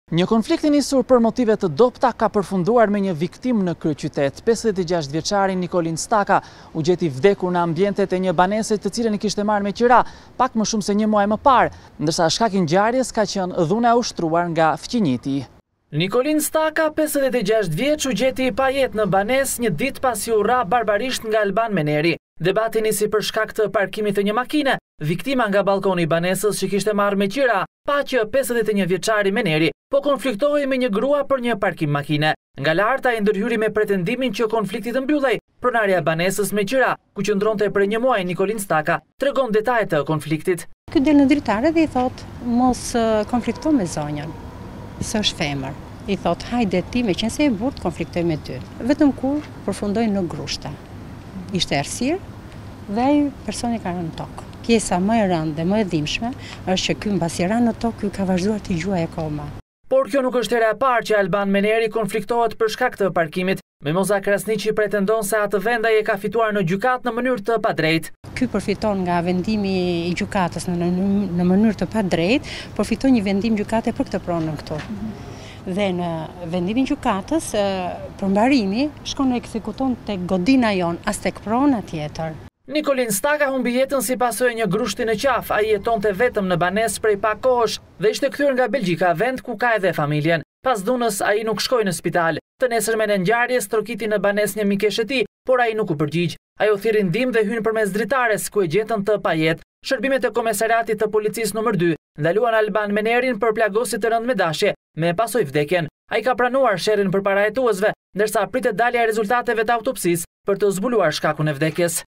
Një konflikt i nisur për motive të dobta ka përfunduar me një viktim në kryeqytet. 56 vjeçari Nikolin Staka u gjeti vdekur në ambientet e një banese të cilën i kishte marrë me qira pak më shumë se një muaj më parë, ndërsa shkaki i ngjarjes ka qenë dhuna e ushtruar nga fqinjiti. Nikolin Staka, 56 vjeç, u gjeti pa jetë në banesë një ditë pasi u ra barbarisht nga Alban Meneri. Debati nisi për shkak të parkimit të një makine. Viktima nga balkoni i banesës që kishte marrë me qira pa që 51 vjeçari Meneri po konfliktohej me një grua për një parkim makine. Nga lart ai ndërhyri me pretendimin që konflikti të mbyllej. Pronarja e banesës me qira, ku qëndronte për një muaj, Nikolin Staka, tregon detajet të konfliktit. Ky del në dritare dhe i thot mos konflikto me zonjën. S'është femër. I thot hajde ti me qenë se e burtë konfliktoj me ty. Vetëm kur përfundoi në grushte. Ishte errësirë dhe ai personi ka rënë në tokë. Pjesa më e rëndë dhe më e dhimbshme është që ky mbasi ra në tokë, ky ka vazhduar të gjuajë akoma. Por kjo nuk është hera e parë që Alban Meneri konfliktohet për shkak të parkimit. Mimoza Krasniqi pretendon se atë vend ai e ka fituar në gjykatë në mënyrë të padrejtë. Ky përfiton nga vendimi i gjykatës në mënyrë të padrejtë, përfiton një vendim gjykate për këtë pronën këtu. Dhe në vendimin gjykatës, përmbarimi shkon e ekzekuton tek godina jon, as tek prona tjetër. Nikolin Staka humbi jetën si pasojë një grushti në qaf. Ai jetonte vetëm në banesë prej pak kohësh dhe ishte kthyer nga Belgjika, vend ku ka edhe familjen. Pas dhunës ai nuk shkoi në spital. Të nesërmen e ngjarjes trokiti në banesë një mikeshe e tij, por ai nuk u përgjigj. Ai u thirrri ndihmë dhe hyn përmes dritares, ku e gjetën të pajetë. Shërbimet e komisariatit të policisë nr. 2 ndaluan Alban Menerin për plagosje të rënd me dashje, me pasojë vdekjen. Ai ka pranuar sherrin përpara hetuesve, ndërsa pritet dalja e rezultateve të autopsisë për të zbuluar shkakun e vdekjes.